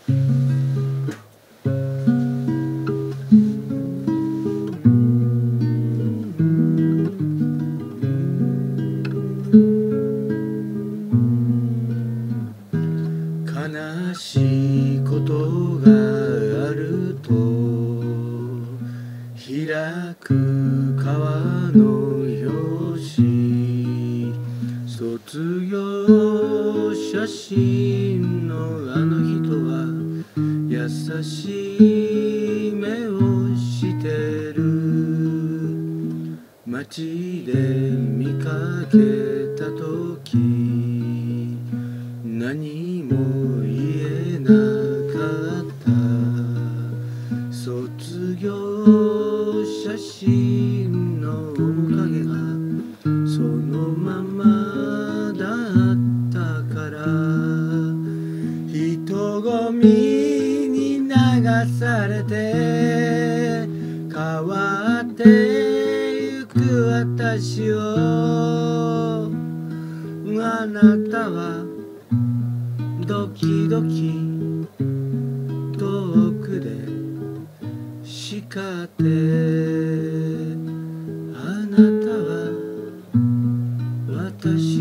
悲しいことがあると開く川の表紙、卒業写真のあの人は優しい目をしてる。街で見かけたとき何も言えなかった。卒業写真の面影がそのままだったから、人混みに流されて変わってゆく私を、あなたはドキドキ遠くで叱って、あなたは私